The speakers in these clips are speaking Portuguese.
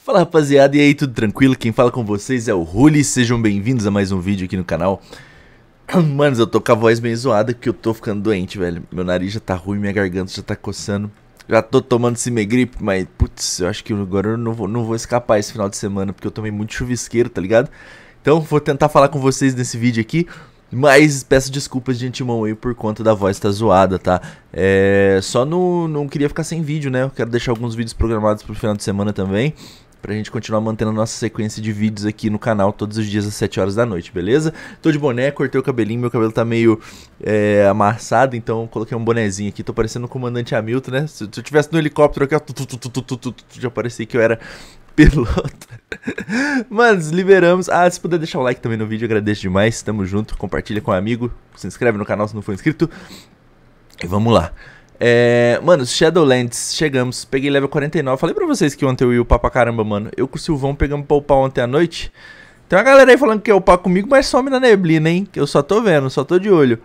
Fala rapaziada, e aí, tudo tranquilo? Quem fala com vocês é o Ruli, sejam bem-vindos a mais um vídeo aqui no canal. Manos, eu tô com a voz bem zoada porque eu tô ficando doente, velho. Meu nariz já tá ruim, minha garganta já tá coçando. Já tô tomando Cimegrip, mas putz, eu acho que agora eu não vou escapar esse final de semana porque eu tomei muito chuvisqueiro, tá ligado? Então vou tentar falar com vocês nesse vídeo aqui, mas peço desculpas de antemão aí por conta da voz tá zoada, tá? Só não queria ficar sem vídeo, né? Eu quero deixar alguns vídeos programados pro final de semana também, pra gente continuar mantendo a nossa sequência de vídeos aqui no canal todos os dias às 7 horas da noite, beleza? Tô de boné, cortei o cabelinho, meu cabelo tá meio amassado, então coloquei um bonezinho aqui, tô parecendo o comandante Hamilton, né? Se eu tivesse no helicóptero aqui, ó, já parecia que eu era piloto. Mano, liberamos. Ah, se puder deixar o like também no vídeo, agradeço demais. Tamo junto, compartilha com um amigo, se inscreve no canal se não for inscrito. E vamos lá. Mano, Shadowlands, chegamos, peguei level 49. Falei pra vocês que ontem eu ia upar pra caramba, mano. Eu com o Silvão pegamos pra upar ontem à noite. Tem uma galera aí falando que ia upar comigo, mas some na neblina, hein? Que eu só tô vendo, só tô de olho.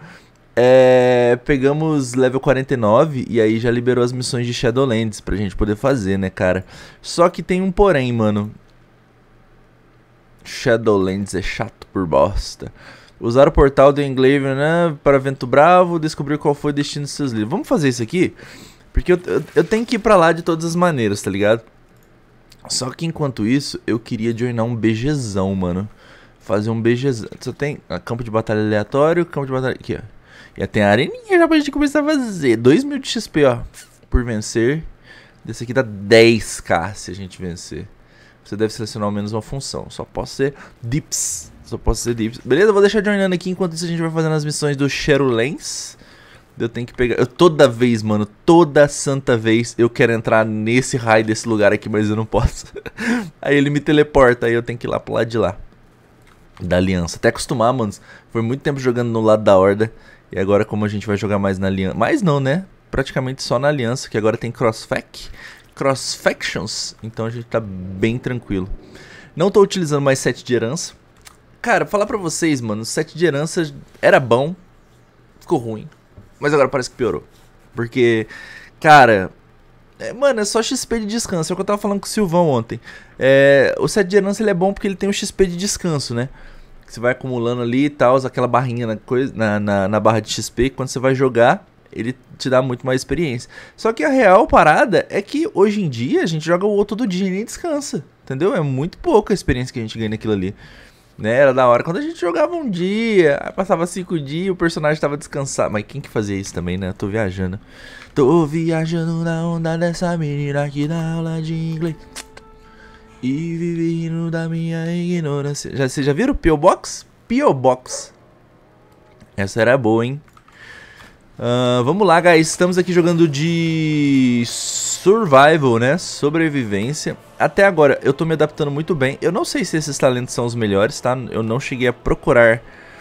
Pegamos level 49 e aí já liberou as missões de Shadowlands pra gente poder fazer, né, cara? Só que tem um porém, mano. Shadowlands é chato por bosta. Usar o portal do Englaive, né, para Vento Bravo, descobrir qual foi o destino de seus livros. Vamos fazer isso aqui? Porque eu tenho que ir pra lá de todas as maneiras, tá ligado? Só que enquanto isso, eu queria joinar um BGzão, mano. Fazer um BGzão. Só tem campo de batalha aleatório, campo de batalha... Aqui, ó. E tem a areninha já pra gente começar a fazer. 2.000 de XP, ó, por vencer. Desse aqui dá 10k se a gente vencer. Você deve selecionar ao menos uma função. Só posso ser dips. Só posso ser dips. Beleza, eu vou deixar joinando aqui enquanto isso a gente vai fazendo as missões do Shadowlands. Eu tenho que pegar... toda vez, mano, toda santa vez eu quero entrar nesse raio desse lugar aqui, mas eu não posso. Aí ele me teleporta, aí eu tenho que ir lá pro lado de lá. Da aliança. Até acostumar, mano. Foi muito tempo jogando no lado da horda. E agora como a gente vai jogar mais na aliança... Mais não, né? Praticamente só na aliança, que agora tem cross factions, então a gente tá bem tranquilo. Não tô utilizando mais 7 de herança. Cara, falar pra vocês, mano, 7 de herança era bom, ficou ruim, mas agora parece que piorou. Porque, cara, mano, é só XP de descanso, é o que eu tava falando com o Silvão ontem. O 7 de herança ele é bom porque ele tem um XP de descanso, né? Você vai acumulando ali e tal, aquela barrinha na barra de XP, quando você vai jogar, ele te dá muito mais experiência. Só que a real parada é que hoje em dia a gente joga o outro todo dia e nem descansa, entendeu? É muito pouca a experiência que a gente ganha naquilo ali, né? Era da hora quando a gente jogava um dia, aí passava 5 dias e o personagem tava descansado. Mas quem que fazia isso também, né? Eu tô viajando. Tô viajando na onda dessa menina aqui na aula de inglês e vivendo da minha ignorância. Vocês já viram o P.O. Box? P.O. Box. Essa era boa, hein? Vamos lá, guys. Estamos aqui jogando de survival, né? Sobrevivência. Até agora eu tô me adaptando muito bem. Eu não sei se esses talentos são os melhores, tá? Eu não cheguei a procurar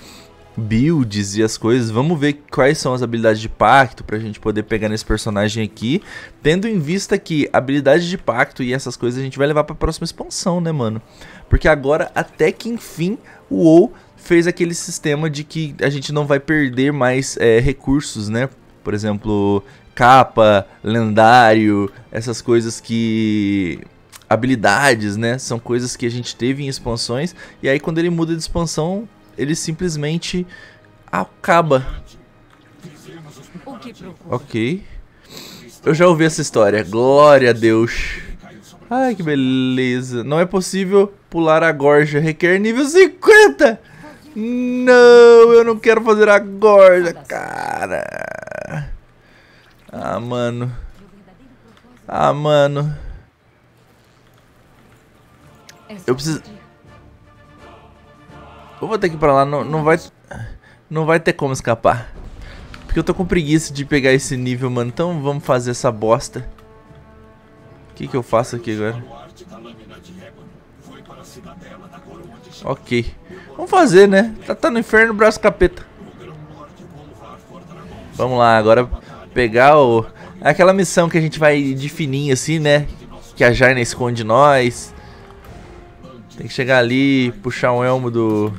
builds e as coisas. Vamos ver quais são as habilidades de pacto pra gente poder pegar nesse personagem aqui. Tendo em vista que habilidade de pacto e essas coisas a gente vai levar pra próxima expansão, né, mano? Porque agora, até que enfim, o WoW fez aquele sistema de que a gente não vai perder mais recursos, né? Por exemplo, capa, lendário, essas coisas que... habilidades, né? São coisas que a gente teve em expansões. E aí quando ele muda de expansão, ele simplesmente acaba. Ok. Eu já ouvi essa história. Glória a Deus. Ai, que beleza. Não é possível pular a gorja. Requer nível 50. Não, eu não quero fazer a gorja, cara. Ah, mano. Ah, mano. Eu preciso... Eu vou ter que ir pra lá, não vai ter como escapar. Porque eu tô com preguiça de pegar esse nível, mano. Então vamos fazer essa bosta. O que eu faço aqui agora? Ok. Vamos fazer, né? Tá no inferno, braço capeta. Vamos lá, agora pegar o... aquela missão que a gente vai de fininho assim, né? Que a Jaina esconde nós. Tem que chegar ali, puxar um elmo do...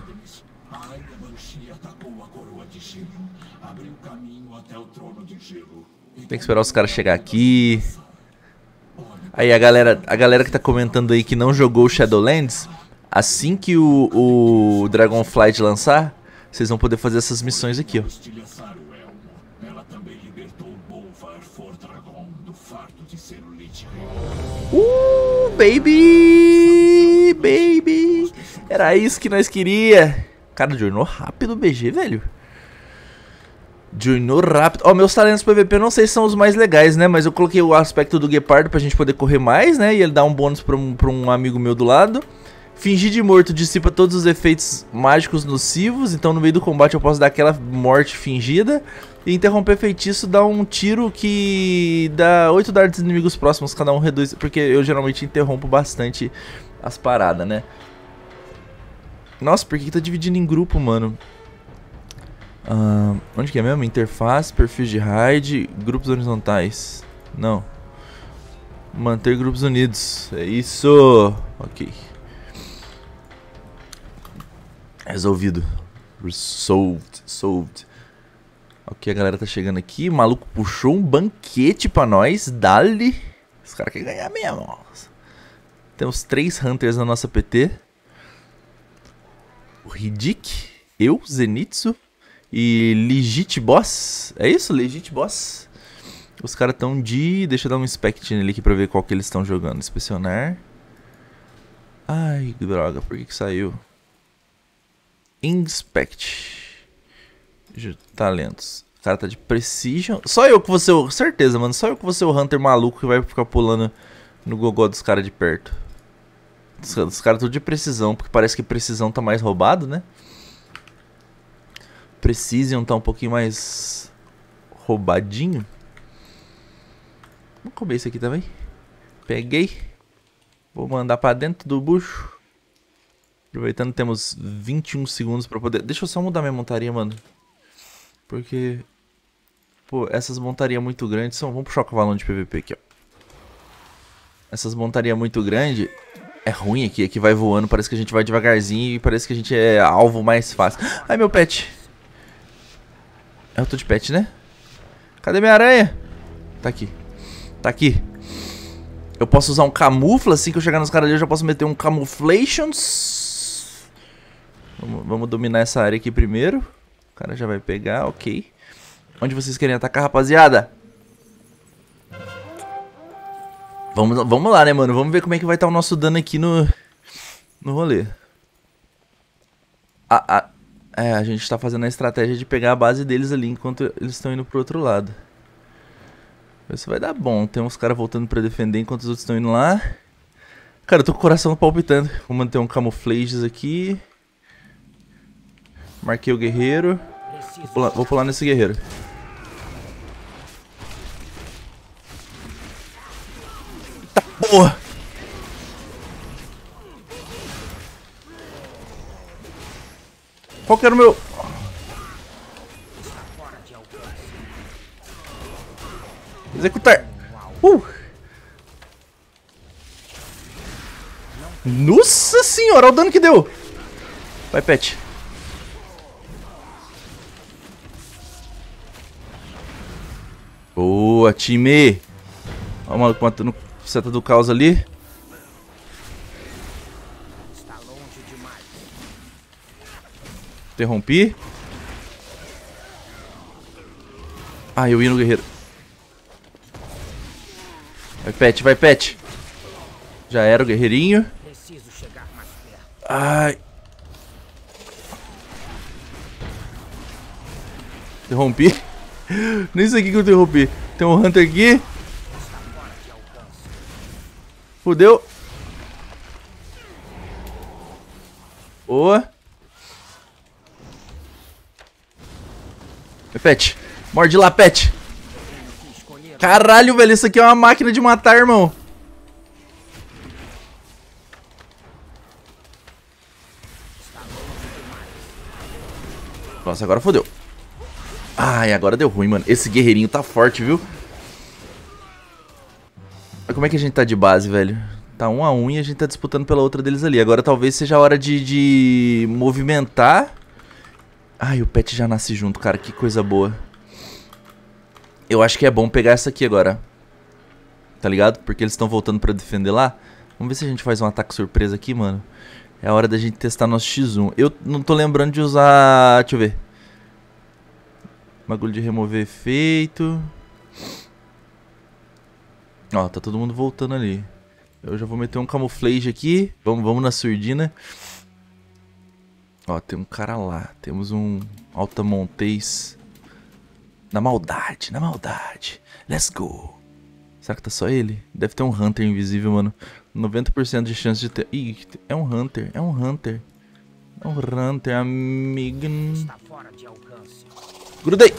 Tem que esperar os caras chegar aqui. Aí a galera que tá comentando aí que não jogou Shadowlands, assim que o Dragonflight lançar, vocês vão poder fazer essas missões aqui, ó. Baby! Baby! Era isso que nós queria. Cara, joinou rápido o BG, velho. Joinou rápido. Ó, meus talentos PVP não sei se são os mais legais, né? Mas eu coloquei o aspecto do guepardo pra gente poder correr mais, né? E ele dá um bônus pra um amigo meu do lado. Fingir de morto dissipa todos os efeitos mágicos nocivos. Então no meio do combate eu posso dar aquela morte fingida. E interromper feitiço dá um tiro que dá 8 dardos inimigos próximos. Cada um reduz. Porque eu geralmente interrompo bastante as paradas, né? Nossa, por que tá dividindo em grupo, mano? Onde que é mesmo? Interface, perfis de raid, grupos horizontais. Não. Manter grupos unidos. É isso. Ok. Resolvido. Solved. Ok, a galera tá chegando aqui. O maluco puxou um banquete pra nós. Dali. Os caras querem ganhar mesmo. Temos 3 Hunters na nossa PT. O Riddick, eu, Zenitsu e Legit Boss. É isso? Legit Boss. Os caras estão de... Deixa eu dar um inspect nele aqui pra ver qual que eles estão jogando. Inspecionar. Ai, que droga. Por que saiu? Inspect. Talentos. O cara tá de Precision. Só eu que vou ser o... Certeza, mano. Só eu que vou ser o Hunter maluco que vai ficar pulando no gogó dos caras de perto. Os caras tudo de precisão, porque parece que precisão tá mais roubado, né? Precision tá um pouquinho mais roubadinho. Vamos comer isso aqui também. Peguei. Vou mandar pra dentro do bucho. Aproveitando, temos 21 segundos pra poder... Deixa eu só mudar minha montaria, mano. Porque... Pô, essas montarias muito grandes são... Vamos puxar o cavalão de PVP aqui, ó. Essas montarias muito grandes... É ruim aqui, aqui vai voando, parece que a gente vai devagarzinho e parece que a gente é alvo mais fácil. Ai, meu pet. Eu tô de pet, né? Cadê minha aranha? Tá aqui. Tá aqui. Eu posso usar um camufla, assim que eu chegar nos caras ali eu já posso meter um camuflations. Vamos dominar essa área aqui primeiro. O cara já vai pegar, ok. Onde vocês querem atacar, rapaziada? Vamos lá, né, mano? Vamos ver como é que vai estar o nosso dano aqui no rolê. A gente tá fazendo a estratégia de pegar a base deles ali enquanto eles estão indo pro outro lado. Isso vai dar bom. Tem uns caras voltando pra defender enquanto os outros estão indo lá. Cara, eu tô com o coração palpitando. Vou manter um camuflages aqui. Marquei o guerreiro. Vou pular nesse guerreiro. Porra! Qual que era o meu... Executar! Nossa senhora, olha o dano que deu! Vai, pet. Boa, time! Olha o maluco matando... Seta do caos ali. Interrompi. Ah, eu ia no guerreiro. Vai, pet, vai, pet. Já era o guerreirinho. Ai. Interrompi. Nem sei o que eu interrompi. Tem um Hunter aqui. Fudeu. Boa. Pet. Morde lá, pet. Caralho, velho. Isso aqui é uma máquina de matar, irmão. Nossa, agora fodeu. Ai, agora deu ruim, mano. Esse guerreirinho tá forte, viu? Como é que a gente tá de base, velho? Tá 1 a 1 e a gente tá disputando pela outra deles ali. Agora talvez seja a hora de movimentar. Ai, o pet já nasce junto, cara. Que coisa boa. Eu acho que é bom pegar essa aqui agora. tá ligado? Porque eles estão voltando pra defender lá. Vamos ver se a gente faz um ataque surpresa aqui, mano. É a hora da gente testar nosso X1. Eu não tô lembrando de usar... Deixa eu ver. Bagulho de remover efeito. Ó, tá todo mundo voltando ali. Eu já vou meter um camuflage aqui. Vamos na surdina. Ó, tem um cara lá. Temos um altamontês. Na maldade, na maldade. Let's go. Será que tá só ele? Deve ter um Hunter invisível, mano. 90% de chance de ter... Ih, é um Hunter, é um Hunter. É um Hunter, amigo. Está fora de alcance. Grudei!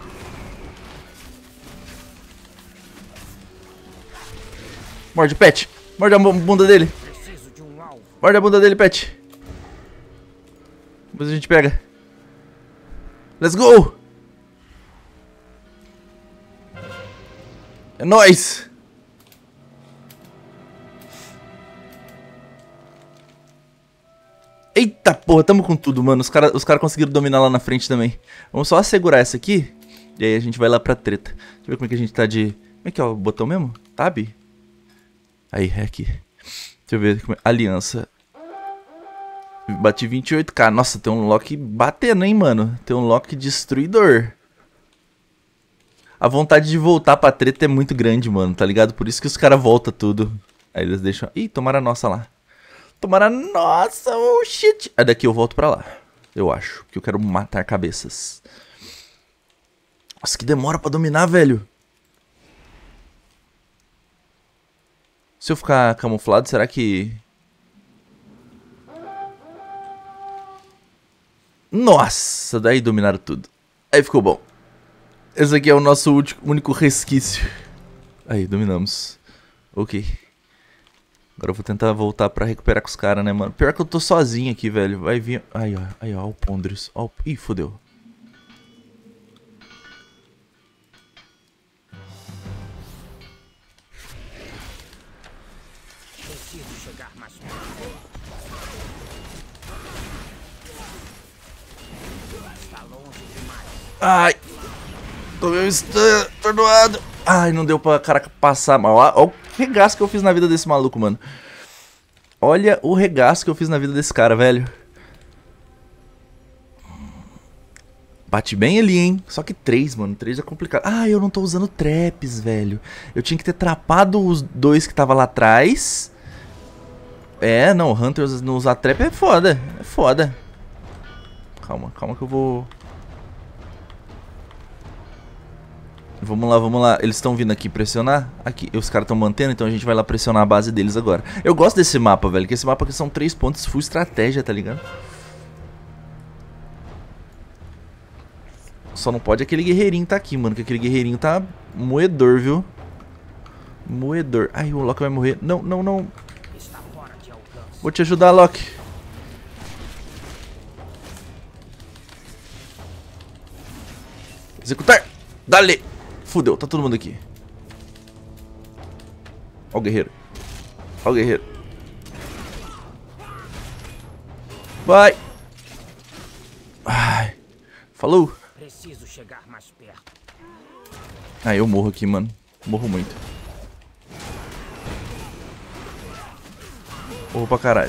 Morde, Pet. Morde a bunda dele. Preciso de um alvo. Morde a bunda dele, Pet. Depois a gente pega. Let's go! É nóis! Eita porra, tamo com tudo, mano. Os cara conseguiram dominar lá na frente também. Vamos só assegurar essa aqui. E aí a gente vai lá pra treta. Deixa eu ver como é que a gente tá de... Como é que é o botão mesmo? Tab? Aí, é aqui. Deixa eu ver. Aliança. Bati 28k. Nossa, tem um lock batendo, hein, mano. Tem um lock destruidor. A vontade de voltar pra treta é muito grande, mano, tá ligado? Por isso que os caras voltam tudo. Aí eles deixam... Ih, tomaram a nossa lá. Tomaram a nossa, oh shit. Aí daqui eu volto pra lá. Eu acho. Porque eu quero matar cabeças. Nossa, que demora pra dominar, velho. Se eu ficar camuflado, será que... Nossa, daí dominaram tudo. Aí ficou bom. Esse aqui é o nosso único resquício. Aí, dominamos. Ok. Agora eu vou tentar voltar pra recuperar com os caras, né, mano? Pior que eu tô sozinho aqui, velho. Vai vir... Aí, ó, o Pondres. Ó, ih, fodeu. Preciso chegar mais perto. Está longe demais. Ai. Tomei um stun, tornoado. Ai, não deu pra cara passar mal. Olha o regaço que eu fiz na vida desse maluco, mano. Olha o regaço que eu fiz na vida desse cara, velho. Bate bem ali, hein? Só que 3, mano. 3 é complicado. Ah, eu não tô usando traps, velho. Eu tinha que ter trapado os dois que tava lá atrás. É, não. Hunters não usar trap é foda. É foda. Calma, calma que eu vou... Vamos lá, vamos lá. Eles estão vindo aqui pressionar. Aqui, os caras estão mantendo, então a gente vai lá pressionar a base deles agora. Eu gosto desse mapa, velho. Que esse mapa aqui são 3 pontos full estratégia, tá ligado? Só não pode aquele guerreirinho tá aqui, mano. Que aquele guerreirinho tá moedor, viu? Moedor. Ai, o Loki vai morrer. Não, não, não. Está fora de alcance. Vou te ajudar, Loki. Executar. Dale. Fudeu, tá todo mundo aqui. Ó o guerreiro. Ó o guerreiro. Vai. Ai. Falou. Preciso chegar mais perto. Ah, eu morro aqui, mano. Morro muito. Morro pra caralho.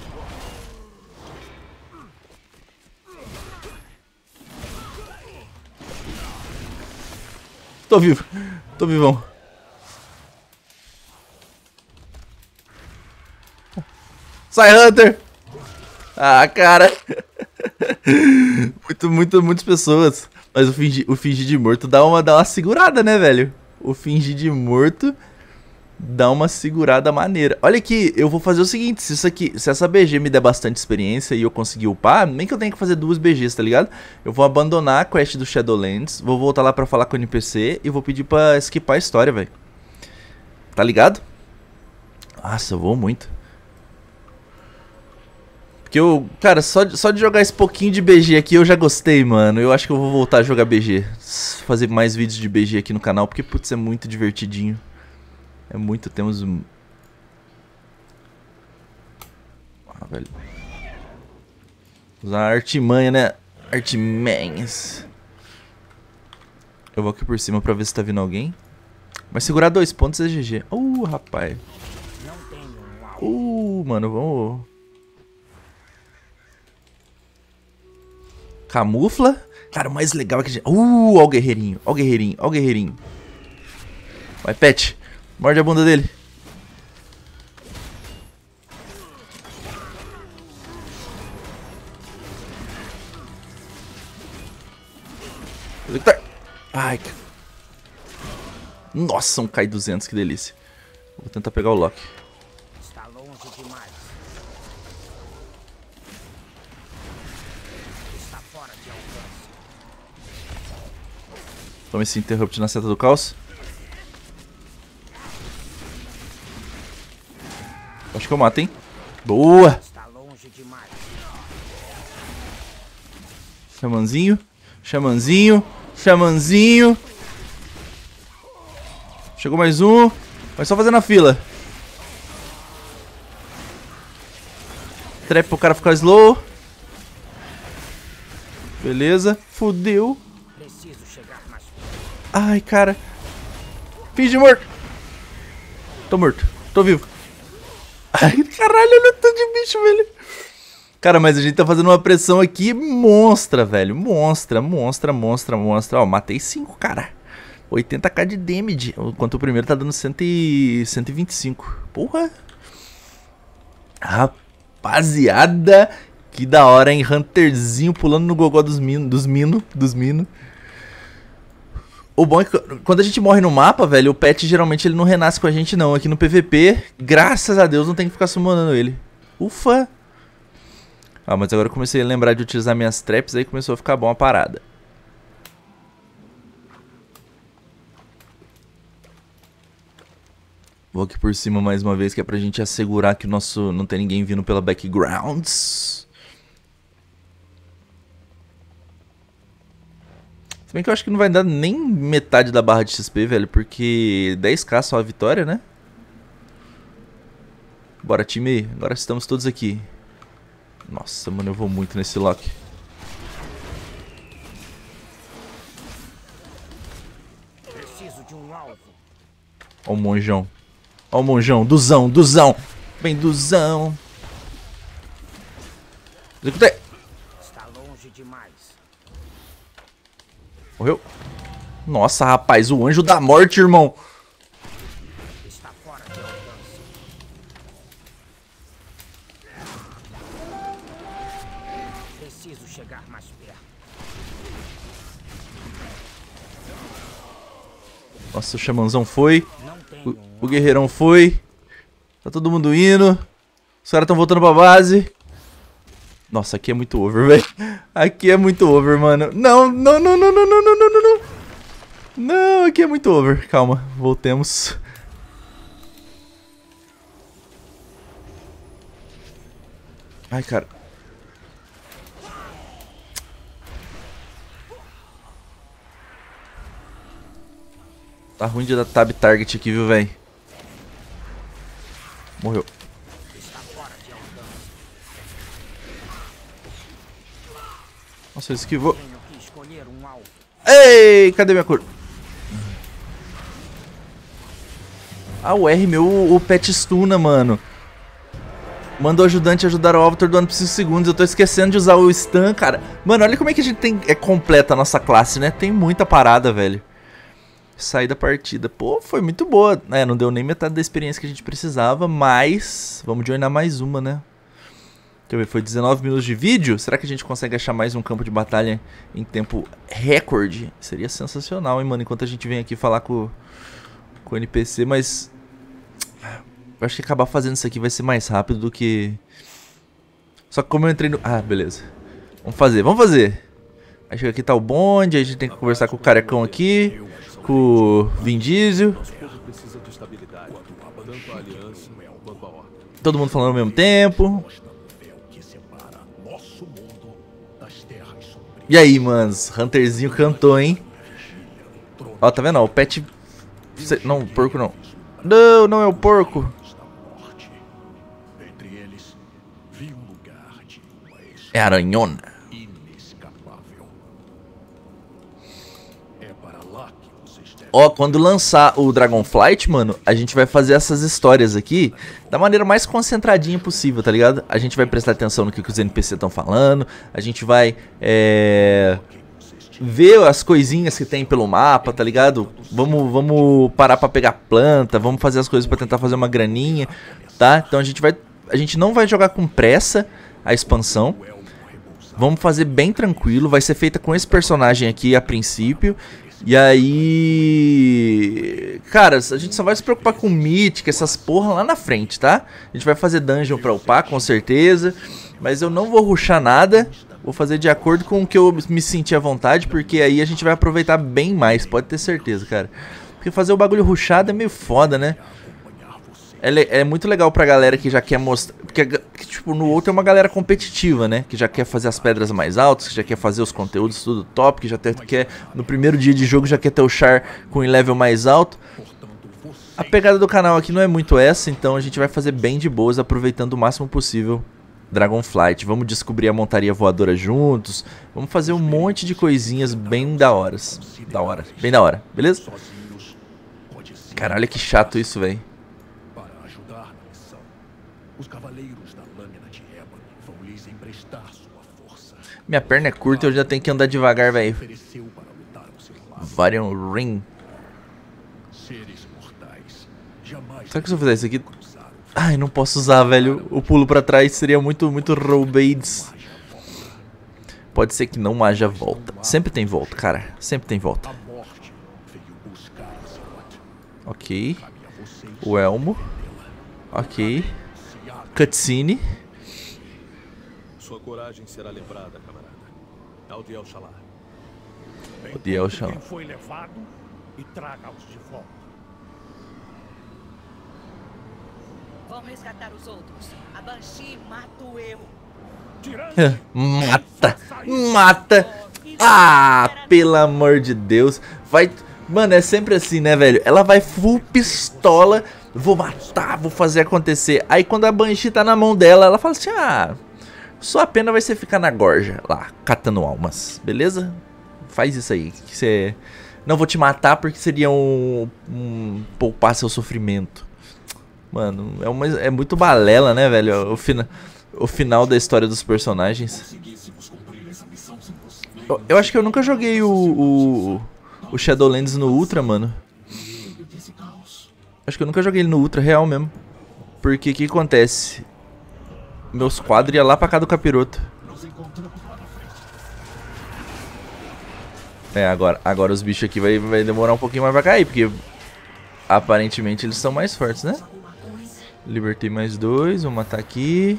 Tô vivo. Tô vivão. Sai, Hunter! Ah, cara. Muitas pessoas. Mas o fingir de morto dá uma segurada, né, velho? O fingir de morto dá uma segurada maneira. Olha aqui, eu vou fazer o seguinte. Se essa BG me der bastante experiência e eu conseguir upar, nem que eu tenha que fazer 2 BGs, tá ligado? Eu vou abandonar a quest do Shadowlands, vou voltar lá pra falar com o NPC e vou pedir pra skipar a história, velho. Tá ligado? Nossa, eu vou muito. Porque eu, cara, só de jogar esse pouquinho de BG aqui eu já gostei, mano. Eu acho que eu vou voltar a jogar BG. Fazer mais vídeos de BG aqui no canal, porque, putz, é muito divertidinho. É muito, temos... Ah, velho. Usar artimanha, né? Artimanhas. Eu vou aqui por cima pra ver se tá vindo alguém. Mas segurar 2 pontos é GG. Rapaz. Não tenho um alvo. Mano, vamos... Camufla. Cara, o mais legal é que a gente... ó o guerreirinho. Ó o guerreirinho. Ó o guerreirinho. Vai, Pet. Morde a bunda dele. Ai, nossa, um Kai 200, que delícia. Vou tentar pegar o Loki. Está longe demais. Está fora de alcance. Toma esse interrupt na seta do caos. Acho que eu mato, hein? Boa! Está longe demais. Xamanzinho. Xamanzinho. Xamanzinho. Chegou mais um. Vai só fazendo a fila. Trap pro cara ficar slow. Beleza. Fudeu. Preciso chegar mais perto. Ai, cara. Finge morto. Tô morto. Tô vivo. Ai, caralho, olha o tanto de bicho, velho. Cara, mas a gente tá fazendo uma pressão aqui monstra, velho. Monstra. Ó, matei 5, cara. 80k de damage. Enquanto o primeiro tá dando 125. Porra. Rapaziada. Que da hora, hein? Hunterzinho pulando no gogó dos mino. O bom é que quando a gente morre no mapa, velho, o pet geralmente ele não renasce com a gente, não. Aqui no PVP, graças a Deus, não tem que ficar summonando ele. Ufa. Ah, mas agora eu comecei a lembrar de utilizar minhas traps, aí começou a ficar bom a parada. Vou aqui por cima mais uma vez, que é pra gente assegurar que o nosso não tem ninguém vindo pela backgrounds. Se bem que eu acho que não vai dar nem metade da barra de XP, velho, porque 10k só a vitória, né? Bora, time. Agora estamos todos aqui. Nossa, mano, eu vou muito nesse Loki. Preciso de um alvo. Ó o monjão. Ó o monjão. Duzão. Vem, Duzão. Executei. Está longe demais. Morreu. Nossa, rapaz, o anjo da morte, irmão. Está fora de alcance. Preciso chegar mais perto. Nossa, o xamanzão foi. Não tenho O guerreirão foi. Tá todo mundo indo. Os caras tão voltando pra base. Nossa, aqui é muito over, velho. Aqui é muito over, mano. Não. Não, aqui é muito over. Calma, voltemos. Ai, cara. Tá ruim de dar tab target aqui, viu, velho? Morreu. Está fora de alcance. Nossa, ele esquivou. Tenho que escolher um alvo. Ei, cadê minha cor? Ah, o R, o pet stuna, mano. Manda o ajudante ajudar o alvo atordoando por 5 segundos. Eu tô esquecendo de usar o stun, cara. Mano, olha como é que a gente tem... É completa a nossa classe, né? Tem muita parada, velho. Sair da partida. Pô, foi muito boa. É, não deu nem metade da experiência que a gente precisava, mas... Vamos joinar mais uma, né? Deixa eu ver, foi 19 minutos de vídeo. Será que a gente consegue achar mais um campo de batalha em tempo recorde? Seria sensacional, hein, mano? Enquanto a gente vem aqui falar com o NPC, mas... Eu acho que acabar fazendo isso aqui vai ser mais rápido do que... Só que como eu entrei no... Ah, beleza. Vamos fazer. Aí chega aqui, tá o bonde, aí a gente tem que conversar com o carecão aqui, com o Vin Diesel. Todo mundo falando ao mesmo tempo. E aí, manos, Hunterzinho cantou, hein? Ó, tá vendo? Ó, o pet... Não, o porco não. Não é o porco. É a aranhona. Inescapável. É para lá que você Ó, quando lançar o Dragonflight, mano, a gente vai fazer essas histórias aqui da maneira mais concentradinha possível, tá ligado? A gente vai prestar atenção no que os NPC estão falando, a gente vai ver as coisinhas que tem pelo mapa, tá ligado? Vamos parar pra pegar planta, vamos fazer as coisas pra tentar fazer uma graninha, tá? Então a gente não vai jogar com pressa a expansão. Vamos fazer bem tranquilo, vai ser feita com esse personagem aqui a princípio. E aí, cara, a gente só vai se preocupar com Mythic, essas porra lá na frente, tá? A gente vai fazer dungeon pra upar, com certeza. Mas eu não vou rushar nada. Vou fazer de acordo com o que eu me sentir à vontade, porque aí a gente vai aproveitar bem mais, pode ter certeza, cara. Porque fazer o bagulho rushado é meio foda, né? É muito legal pra galera que já quer mostrar... Porque, tipo, no outro é uma galera competitiva, né? Que já quer fazer as pedras mais altas, que já quer fazer os conteúdos tudo top, que já quer... No primeiro dia de jogo já quer ter o char com o level mais alto. A pegada do canal aqui não é muito essa, então a gente vai fazer bem de boas, aproveitando o máximo possível Dragonflight. Vamos descobrir a montaria voadora juntos. Vamos fazer um monte de coisinhas bem da hora. Bem da hora, beleza? Caralho, que chato isso, velho. Os cavaleiros da lâmina de ébano vão lhes emprestar sua força. Minha perna é curta e eu já tenho que andar devagar, velho. Ofereceu para lutar ao seu lado. Varian Ring. Seres mortais jamais. Será que se eu fizer isso aqui... Ai, não posso usar, velho. O pulo pra trás seria muito rollbades. Pode ser que não haja volta. Sempre tem volta, cara. Sempre tem volta. A morte veio buscar Azeroth. Ok. Cabe a vocês O elmo. Ok. Cutscene. Sua coragem será lembrada, camarada. Aldiel Shalar. Aldiel Shalar. Quem foi levado e traga-os de volta. Vão resgatar os outros. A Banshee mato eu. Mata. Mata. Ah, pelo amor de Deus. Vai... Mano, é sempre assim, né, velho? Ela vai full pistola. Vou matar, vou fazer acontecer. Aí quando a Banshee tá na mão dela, ela fala assim: ah, sua pena vai ser ficar na gorja lá, catando almas, beleza? Faz isso aí, que você... Não vou te matar porque seria poupar seu sofrimento. Mano, é muito balela, né, velho? O final da história dos personagens. Eu acho que eu nunca joguei o Shadowlands no Ultra, mano. Acho que eu nunca joguei ele no Ultra, real mesmo. Porque o que acontece? Meus quadros iam lá pra cá do capiroto. É, agora os bichos aqui vai demorar um pouquinho mais pra cair, porque aparentemente eles são mais fortes, né? Libertei mais 2, vamos matar aqui.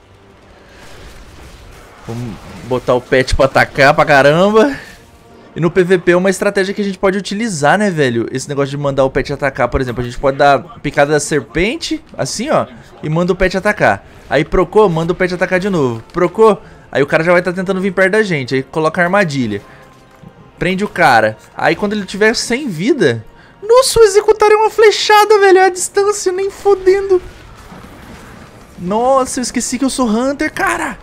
Vamos botar o pet pra atacar pra caramba. E no PVP é uma estratégia que a gente pode utilizar, né, velho? Esse negócio de mandar o pet atacar, por exemplo. A gente pode dar picada da serpente, assim, ó, e manda o pet atacar. Aí procou, manda o pet atacar de novo. Procou, aí o cara já vai estar tentando vir perto da gente. Aí coloca a armadilha. Prende o cara. Aí quando ele tiver sem vida... Nossa, o executar é uma flechada, velho. É a distância, nem fodendo. Nossa, eu esqueci que eu sou Hunter, cara.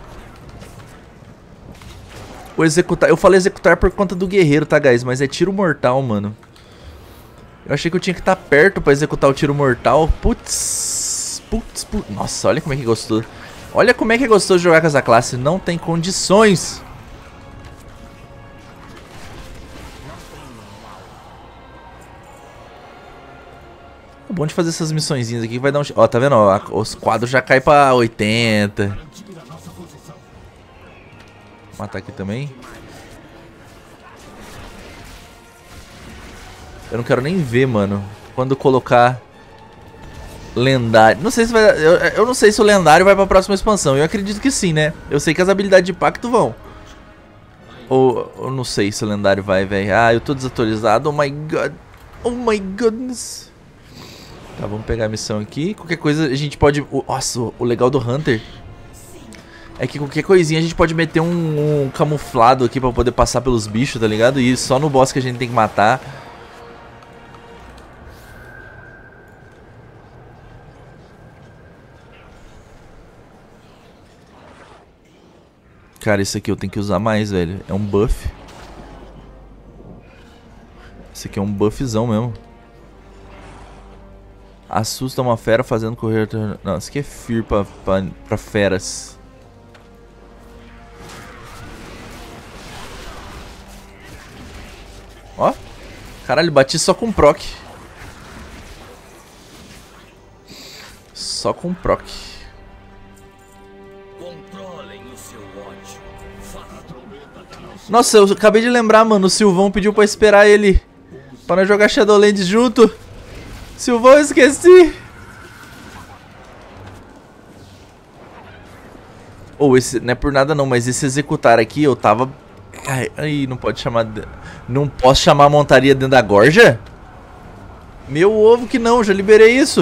O executar, eu falei executar por conta do guerreiro, tá, guys? Mas é tiro mortal, mano. Eu achei que eu tinha que estar perto pra executar o tiro mortal. Putz. Nossa, olha como é que é gostoso. Olha como é que é gostoso jogar com essa classe. Não tem condições. É bom de fazer essas missõezinhas aqui que vai dar um... Ó, tá vendo? Ó, os quadros já caem pra 80. Vou matar aqui também. Eu não quero nem ver, mano. Quando colocar lendário. Não sei se vai. Eu não sei se o lendário vai pra próxima expansão. Eu acredito que sim, né? Eu sei que as habilidades de pacto vão. Ou eu não sei se o lendário vai, velho. Ah, eu tô desatualizado. Oh my god. Oh my goodness. Tá, vamos pegar a missão aqui. Qualquer coisa a gente pode... Nossa, o legal do Hunter é que qualquer coisinha a gente pode meter um camuflado aqui pra poder passar pelos bichos, tá ligado? E só no boss que a gente tem que matar. Cara, isso aqui eu tenho que usar mais, velho. É um buff. Esse aqui é um buffzão mesmo. Assusta uma fera fazendo correr... Não, isso aqui é Fear pra feras. Ó. Caralho, bati só com proc. Só com proc. Controlem o seu ódio. Nossa, eu acabei de lembrar, mano. O Silvão pediu pra esperar ele. Pra nós jogar Shadowlands junto. Silvão, eu esqueci. Ou esse, não é por nada não, mas esse executar aqui eu tava... Ai, não pode chamar... Não posso chamar a montaria dentro da gorja? Meu ovo que não, já liberei isso.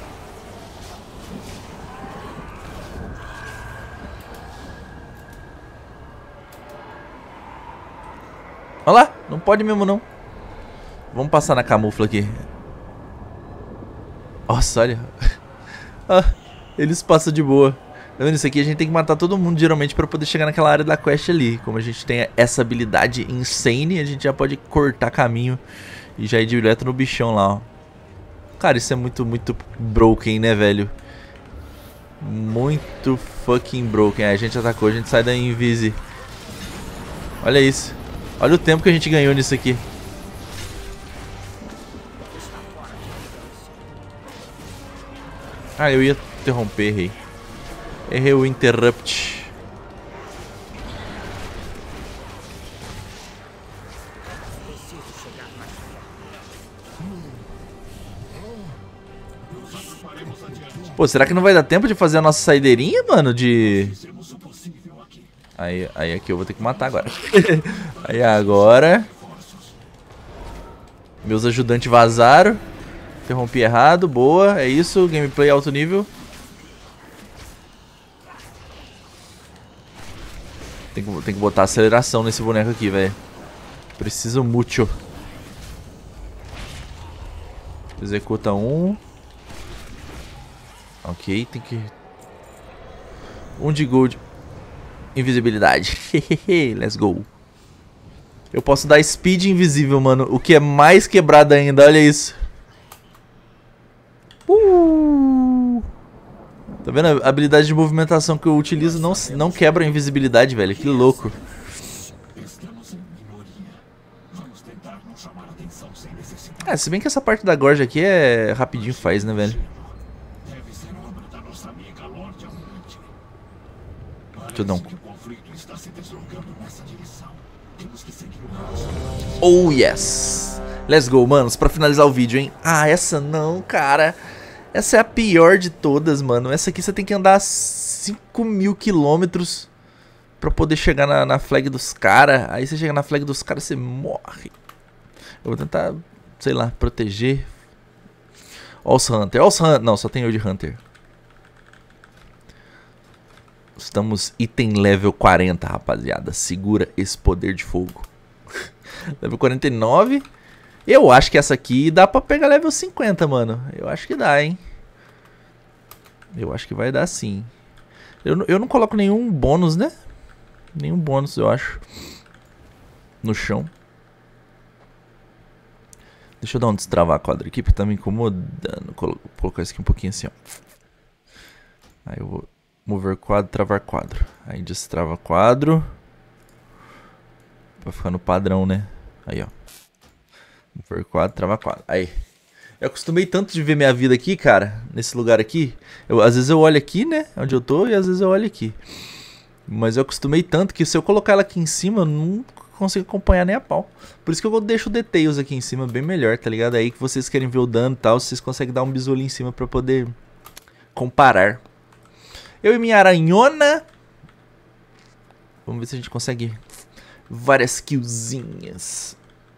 Olha lá, não pode mesmo não. Vamos passar na camufla aqui. Nossa, olha. Ah, eles passam de boa. Tá vendo? Isso aqui a gente tem que matar todo mundo geralmente pra poder chegar naquela área da quest ali. Como a gente tem essa habilidade insane, a gente já pode cortar caminho e já ir direto no bichão lá, ó. Cara, isso é muito broken, né, velho? Muito fucking broken. A gente atacou, a gente sai da invisi. Olha isso. Olha o tempo que a gente ganhou nisso aqui. Ah, eu ia interromper, errei. Errei o interrupt. Preciso chegar mais perto. Pô, será que não vai dar tempo de fazer a nossa saideirinha, mano? Aí aqui eu vou ter que matar agora. Aí agora... Meus ajudantes vazaram. Interrompi errado, boa, é isso, gameplay alto nível. Tem que botar aceleração nesse boneco aqui, velho. Preciso muito. Executa um. Ok, tem que... Um de gold. Invisibilidade. Let's go. Eu posso dar speed invisível, mano. O que é mais quebrado ainda, olha isso. Tá vendo? A habilidade de movimentação que eu utilizo não quebra a invisibilidade, velho. Que louco. É, se bem que essa parte da gorja aqui é rapidinho faz, né, velho? Deixa eu dar um... Oh, yes! Let's go, manos, pra finalizar o vídeo, hein? Ah, essa não, cara. Essa é a pior de todas, mano. Essa aqui você tem que andar 5.000 quilômetros pra poder chegar na flag dos caras. Aí você chega na flag dos caras, você morre. Eu vou tentar, sei lá, proteger. Ó os Hunter. Ó os Hunter. Não, só tem eu de Hunter. Estamos item level 40, rapaziada. Segura esse poder de fogo. Level 49. Eu acho que essa aqui dá pra pegar level 50, mano. Eu acho que dá, hein. Eu acho que vai dar sim. Eu não coloco nenhum bônus, né? Nenhum bônus, eu acho. No chão. Deixa eu dar um destravar quadro aqui, porque tá me incomodando. Vou colocar isso aqui um pouquinho assim, ó. Aí eu vou mover quadro, travar quadro. Aí destrava quadro. Pra ficar no padrão, né? Aí, ó. Mover quadro, travar quadro. Aí. Eu acostumei tanto de ver minha vida aqui, cara. Nesse lugar aqui. Às vezes eu olho aqui, né? Onde eu tô. E às vezes eu olho aqui. Mas eu acostumei tanto que se eu colocar ela aqui em cima, eu não consigo acompanhar nem a pau. Por isso que eu deixo o details aqui em cima bem melhor, tá ligado? Aí que vocês querem ver o dano e tal, vocês conseguem dar um bisu ali em cima pra poder comparar. Eu e minha aranhona. Vamos ver se a gente consegue várias killzinhas.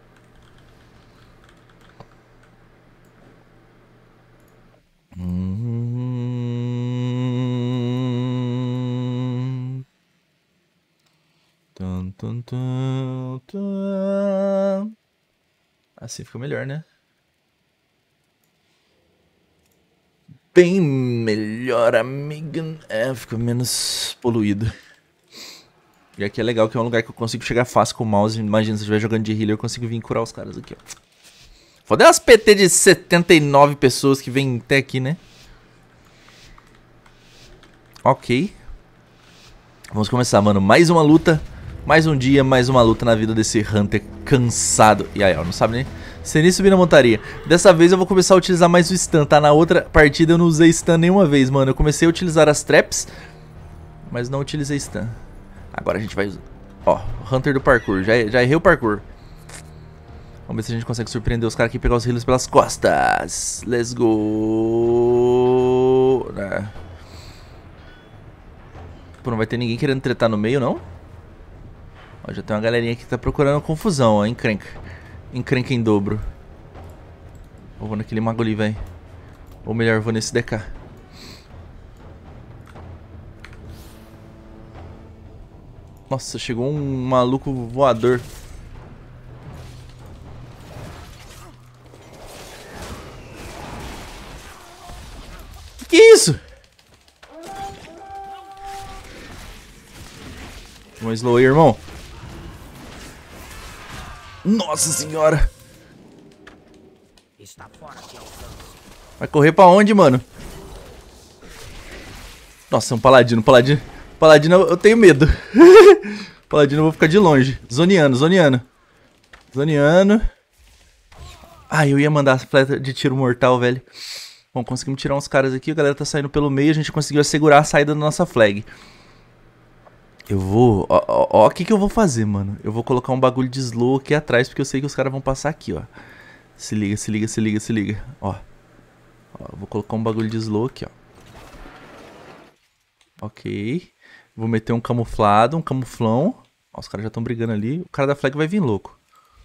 Assim fica melhor, né? Bem melhor, amiga. É, fica menos poluído. E aqui é legal que é um lugar que eu consigo chegar fácil com o mouse. Imagina se eu estiver jogando de healer, eu consigo vir curar os caras aqui, ó. Foda as PT de 79 pessoas que vêm até aqui, né? Ok. Vamos começar, mano. Mais uma luta. Mais um dia, mais uma luta na vida desse Hunter cansado. E aí, ó, não sabe nem... Sem nem subir na montaria. Dessa vez eu vou começar a utilizar mais o stun, tá? Na outra partida eu não usei stun nenhuma vez, mano. Eu comecei a utilizar as traps, mas não utilizei stun. Agora a gente vai... Ó, Hunter do parkour. Já errei o parkour. Vamos ver se a gente consegue surpreender os caras aqui e pegar os healers pelas costas. Let's go. Pô, não vai ter ninguém querendo tretar no meio, não? Ó, já tem uma galerinha aqui que tá procurando confusão, ó. Encrenca. Encrenca em dobro. Eu vou naquele mago ali, velho. Ou melhor, eu vou nesse DK. Nossa, chegou um maluco voador. Que é isso? Um slow aí, irmão. Nossa senhora. Está fora de alcance. Vai correr pra onde, mano? Nossa, um paladino, paladino. Paladino eu tenho medo. Paladino eu vou ficar de longe. Zoneando, zoneando. Zoneando. Ai, eu ia mandar a flecha de tiro mortal, velho. Bom, conseguimos tirar uns caras aqui. A galera tá saindo pelo meio. A gente conseguiu assegurar a saída da nossa flag. Eu vou... Ó, o que eu vou fazer, mano. Eu vou colocar um bagulho de slow aqui atrás, porque eu sei que os caras vão passar aqui, ó. Se liga, se liga, se liga, se liga. Ó. Eu vou colocar um bagulho de slow aqui, ó. Ok. Vou meter um camuflado, um camuflão. Ó, os caras já estão brigando ali. O cara da flag vai vir louco.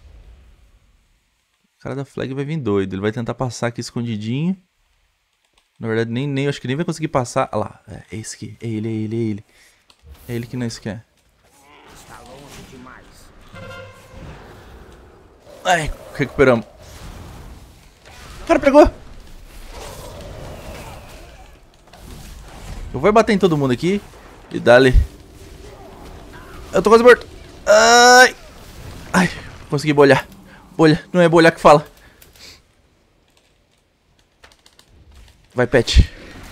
O cara da flag vai vir doido. Ele vai tentar passar aqui escondidinho. Na verdade, nem acho que nem vai conseguir passar. Olha lá. É esse aqui. É ele, é ele, é ele. É ele que nós quer. Está longe demais. Ai, recuperamos. O cara pegou. Eu vou bater em todo mundo aqui. E dá-lhe. Eu tô quase morto. Ai. Ai, consegui bolhar. Bolha, não é bolhar que fala. Vai, pet.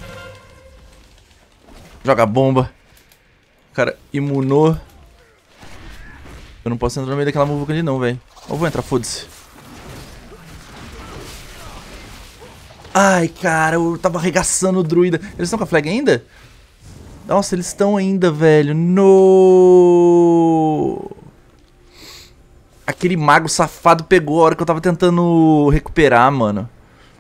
Joga bomba. O cara imunou. Eu não posso entrar no meio daquela muvuca ali não, velho. Ou vou entrar, foda-se. Ai, cara, eu tava arregaçando o druida. Eles estão com a flag ainda? Nossa, eles estão ainda, velho. No. Aquele mago safado pegou a hora que eu tava tentando recuperar, mano.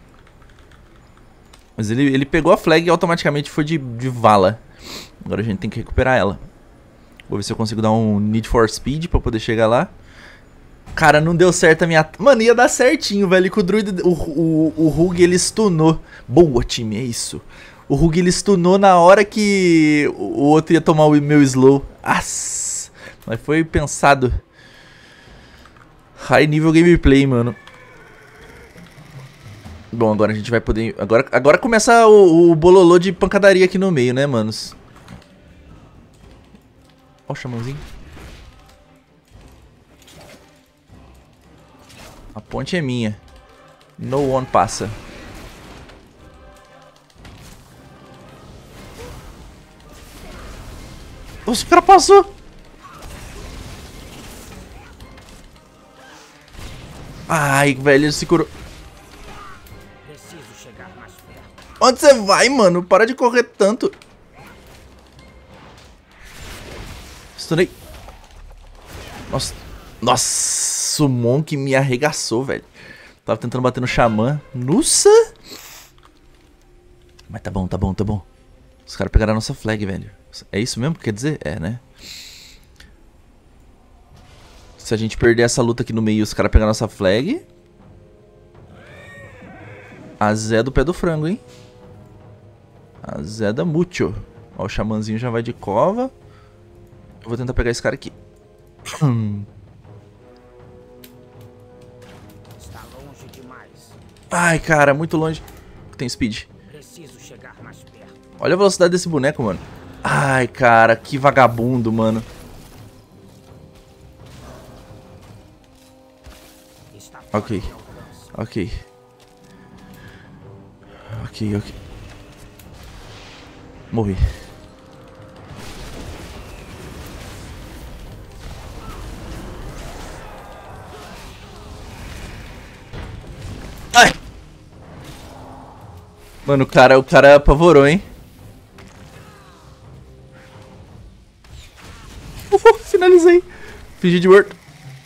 Mas ele pegou a flag e automaticamente foi de vala. Agora a gente tem que recuperar ela. Vou ver se eu consigo dar um Need for Speed pra poder chegar lá. Cara, não deu certo a minha... Mano, ia dar certinho, velho. Que o druida... O Hug, ele stunou. Boa, time, é isso. O Hug, ele stunou na hora que o outro ia tomar o meu slow. Mas foi pensado. High nível gameplay, mano. Bom, agora a gente vai poder... Agora começa o bololô de pancadaria aqui no meio, né, manos? Ó o xamãozinho. A ponte é minha. No one passa. Nossa, o cara passou. Ai, velho, ele se curou. Preciso chegar mais perto. Onde você vai, mano? Para de correr tanto. Estunei. Nossa. Nossa, o Monk me arregaçou, velho. Tava tentando bater no Xamã. Nossa. Mas tá bom, tá bom, tá bom. Os caras pegaram a nossa flag, velho. É isso mesmo que quer dizer? É, né? Se a gente perder essa luta aqui no meio e os caras pegarem a nossa flag... Azeda o pé do frango, hein? Azeda mucho. Ó, o xamãzinho já vai de cova. Eu vou tentar pegar esse cara aqui. Está longe demais. Ai, cara, muito longe. Tem speed. Preciso chegar mais perto. Olha a velocidade desse boneco, mano. Ai, cara, que vagabundo, mano. Está fora Ok. de alcance. Ok. Ok. Morri. Ai! Mano, o cara apavorou, hein? Finalizei. Fingi de morto.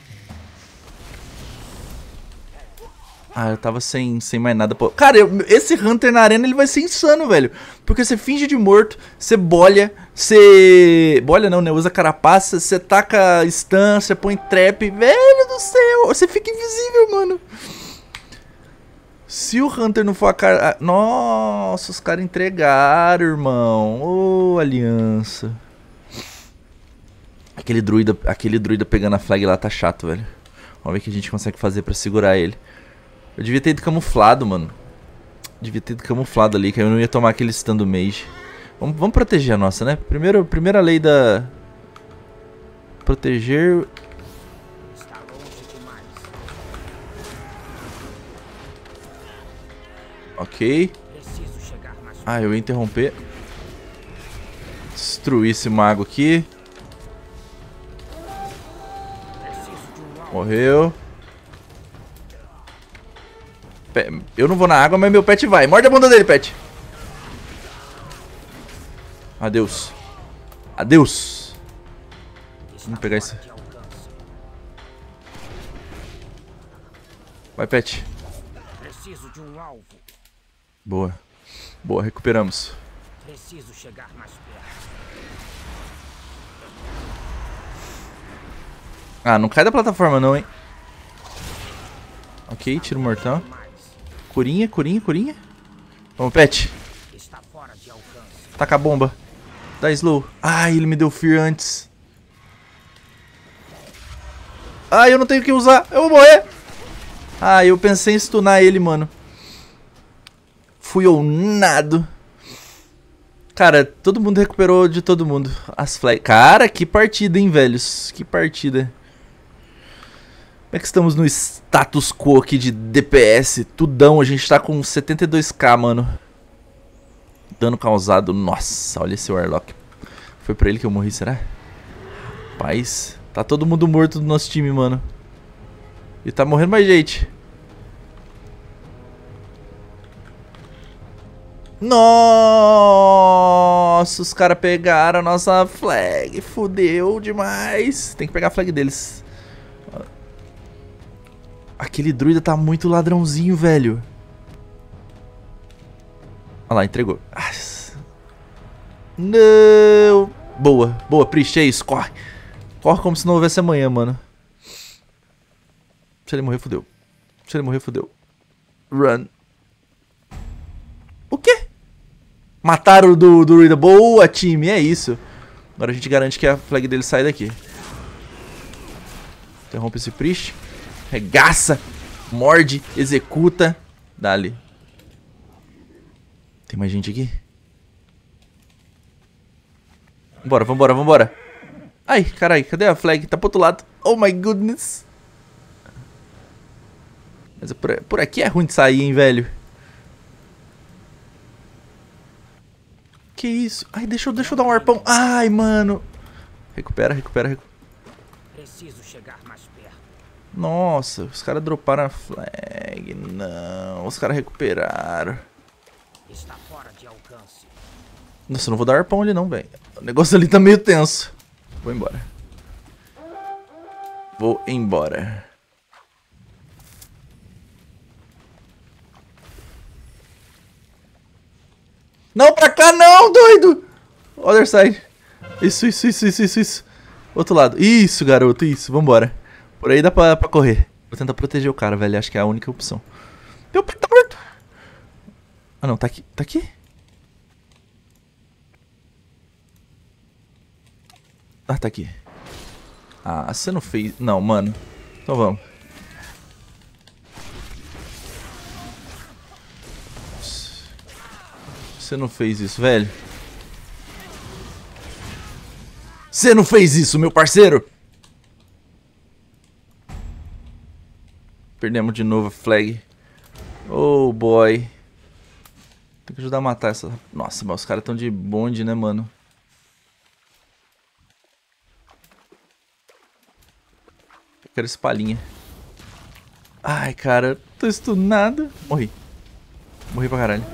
Ah, eu tava sem mais nada. Pô. Cara, esse Hunter na arena ele vai ser insano, velho. Porque você finge de morto, você bolha, você... Bolha não, né? Usa carapaça, você taca stun, você põe trap. Velho do céu, você fica invisível, mano. Se o Hunter não for a cara... Nossa, os caras entregaram, irmão. Ô, aliança. Aquele druida pegando a flag lá tá chato, velho. Vamos ver o que a gente consegue fazer pra segurar ele. Eu devia ter ido camuflado, mano. Devia ter ido camuflado ali, que eu não ia tomar aquele stun do mage. Vamos proteger a nossa, né? Primeira lei da... Proteger... Está longe demais. Ok. Preciso chegar mais perto. Ah, eu ia interromper. Destruir esse mago aqui. Preciso de um alvo. Morreu. Eu não vou na água, mas meu pet vai. Morde a bunda dele, pet. Adeus. Adeus. Vamos pegar esse. De alcance. Vai, pet. Preciso de um alvo. Boa. Boa, recuperamos. Preciso chegar mais perto. Ah, não cai da plataforma não, hein. Ok, tiro mortal. Mais. Curinha. Vamos, pet. Está fora de alcance. Taca a bomba. Dá slow. Ai, ele me deu fear antes. Ai, eu não tenho o que usar. Eu vou morrer. Ah, eu pensei em stunar ele, mano. Fui ounado. Cara, todo mundo recuperou de todo mundo. As flags. Cara, que partida, hein, velhos. Que partida. Como é que estamos no status quo aqui de DPS? Tudão, a gente tá com 72k, mano. Dano causado. Nossa, olha esse Warlock. Foi pra ele que eu morri, será? Rapaz, tá todo mundo morto do nosso time, mano. E tá morrendo mais gente. Nossa, os caras pegaram a nossa flag. Fudeu demais. Tem que pegar a flag deles. Aquele druida tá muito ladrãozinho, velho. Olha lá, entregou. Não. Boa, Priest, é isso, corre. Corre como se não houvesse amanhã, mano. Se ele morrer, fudeu. Run. O quê? Mataram o do druida. Boa, time, é isso. Agora a gente garante que a flag dele sai daqui. Interrompe esse Priest. Regaça, morde, executa. Dá-lhe. Tem mais gente aqui? Vambora. Ai, carai, cadê a flag? Tá pro outro lado. Oh my goodness. Mas por aqui é ruim de sair, hein, velho. Que isso? Ai, deixa eu dar um arpão. Ai, mano. Recupera. Preciso chegar mais perto. Nossa, os caras droparam a flag. Não, os caras recuperaram. Está fora de alcance. Nossa, eu não vou dar arpão ali não, velho. O negócio ali tá meio tenso. Vou embora. Não, pra cá não, doido! Other side. Isso. Outro lado. Isso, garoto, isso. Vambora. Por aí dá pra correr. Vou tentar proteger o cara, velho. Acho que é a única opção. Meu pai tá morto. Ah, não. Tá aqui. Ah, tá aqui. Ah, você não fez... Não, mano. Então vamos. Você não fez isso, velho. Você não fez isso, meu parceiro. Perdemos de novo a flag. Oh, boy. Tem que ajudar a matar essa... Nossa, mas os caras estão de bonde, né, mano? Eu quero esse palhinha. Ai, cara. Tô stunado. Morri. Morri pra caralho.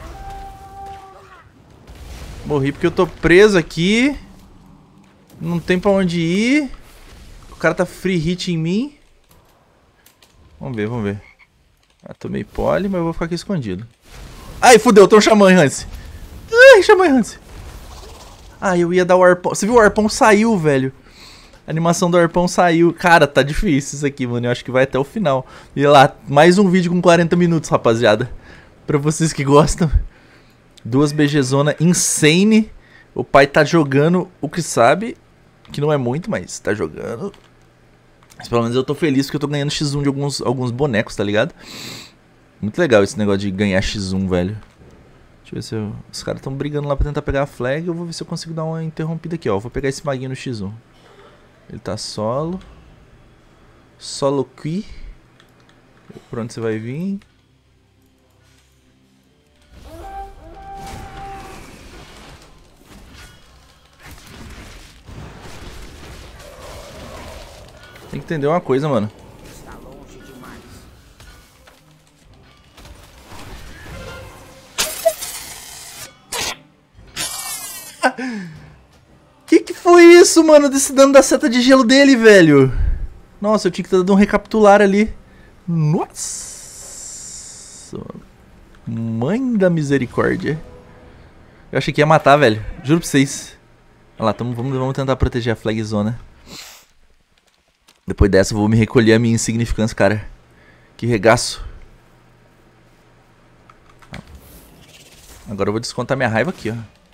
Morri porque eu tô preso aqui. Não tem pra onde ir. O cara tá free hit em mim. Vamos ver, vamos ver. Ah, tomei pole, mas eu vou ficar aqui escondido. Ai, fudeu, tem um Xamã Hanse. Ai, Xamã Hanse. Ah, eu ia dar o arpão. Você viu, o arpão saiu, velho. A animação do arpão saiu. Cara, tá difícil isso aqui, mano. Eu acho que vai até o final. E lá, mais um vídeo com 40 minutos, rapaziada. Pra vocês que gostam. 2 BG Zona insane. O pai tá jogando o que sabe. Que não é muito, mas tá jogando. Mas pelo menos eu tô feliz porque eu tô ganhando X1 de alguns bonecos, tá ligado? Muito legal esse negócio de ganhar X1, velho. Deixa eu ver se os caras tão brigando lá pra tentar pegar a flag. Eu vou ver se eu consigo dar uma interrompida aqui, ó. Vou pegar esse maguinho no X1. Ele tá solo. Solo aqui. Por onde você vai vir? Tem que entender uma coisa, mano. Está longe demais. Que foi isso, mano? Desse dano da seta de gelo dele, velho. Nossa, eu tinha que ter dado um recapitular ali. Nossa. Mãe da misericórdia. Eu achei que ia matar, velho. Juro pra vocês. Olha lá, vamos tentar proteger a flag zona. Depois dessa eu vou me recolher a minha insignificância, cara. Que regaço. Agora eu vou descontar minha raiva aqui, ó.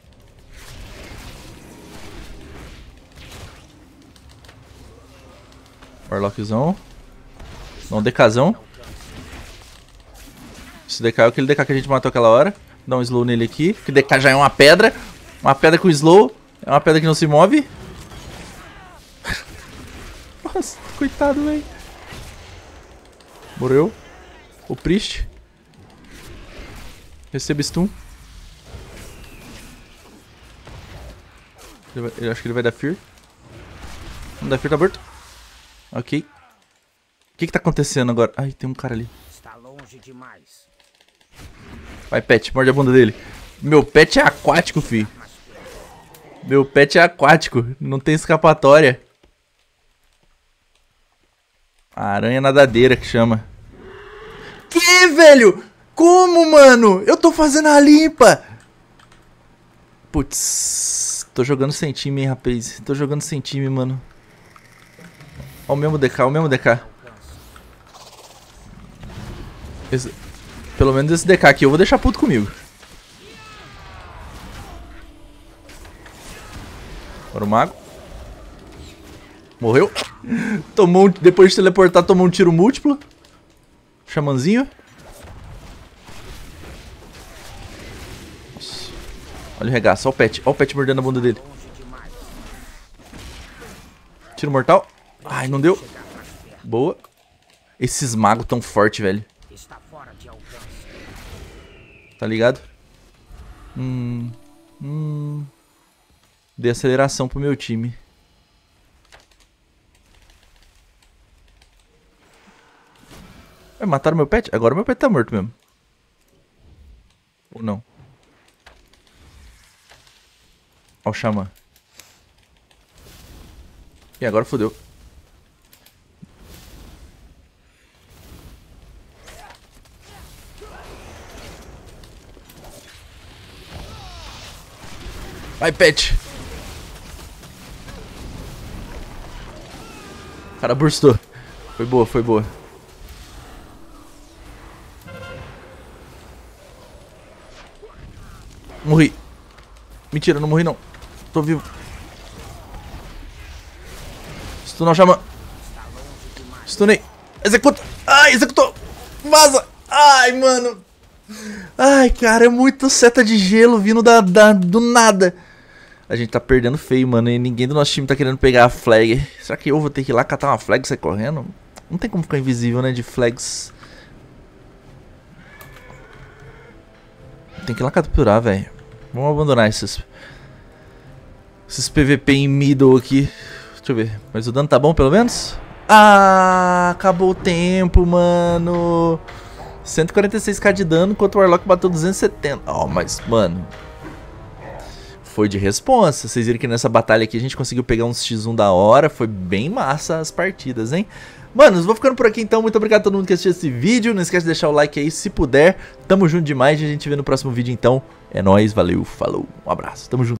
Warlockzão. Dá um DKzão. Esse DK é aquele DK que a gente matou aquela hora. Dá um slow nele aqui. Que DK já é uma pedra. Uma pedra com slow. É uma pedra que não se move. Nossa, coitado, velho. Morreu. O Priest. Recebe stun. Eu acho que ele vai dar Fear. Não dá Fear, tá morto. Ok. O que tá acontecendo agora? Ai, tem um cara ali. Está longe demais. Vai, pet, morde a bunda dele. Meu pet é aquático, fi. Meu pet é aquático. Não tem escapatória. A aranha nadadeira que chama. Que, velho? Como, mano? Eu tô fazendo a limpa. Putz. Tô jogando sem time, hein, rapaz. Tô jogando sem time, mano. Ó, o mesmo DK, o mesmo DK. Pelo menos esse DK aqui eu vou deixar puto comigo. Agora o mago. Morreu. Tomou depois de teleportar, tomou um tiro múltiplo. Xamanzinho. Nossa. Olha o regaço, olha o pet mordendo a bunda dele. Tiro mortal. Ai, não deu. Boa. Esses magos tão fortes, velho. Está fora de alcance. Tá ligado? Dei aceleração pro meu time. Mataram meu pet? Agora meu pet tá morto mesmo. Ou não? Ó o Xamã. E agora fodeu. Vai, pet. O cara burstou. Foi boa, foi boa. Morri. Mentira, não morri não. Tô vivo. Stunou o Xamã. Stunei. Executa. Ai, executou. Vaza. Ai, mano. Ai, cara, é muito seta de gelo vindo do nada. A gente tá perdendo feio, mano. E ninguém do nosso time tá querendo pegar a flag. Será que eu vou ter que ir lá catar uma flag e sair correndo? Não tem como ficar invisível, né, de flags. Tem que ir lá capturar, velho. Vamos abandonar esses PVP em middle aqui. Deixa eu ver. Mas o dano tá bom, pelo menos? Ah, acabou o tempo, mano. 146k de dano, enquanto o Warlock bateu 270. Ó, mas, mano... Foi de responsa. Vocês viram que nessa batalha aqui a gente conseguiu pegar uns X1 da hora. Foi bem massa as partidas, hein? Manos, vou ficando por aqui então. Muito obrigado a todo mundo que assistiu esse vídeo. Não esquece de deixar o like aí se puder. Tamo junto demais. A gente vê no próximo vídeo então. É nóis, valeu, falou. Um abraço. Tamo junto.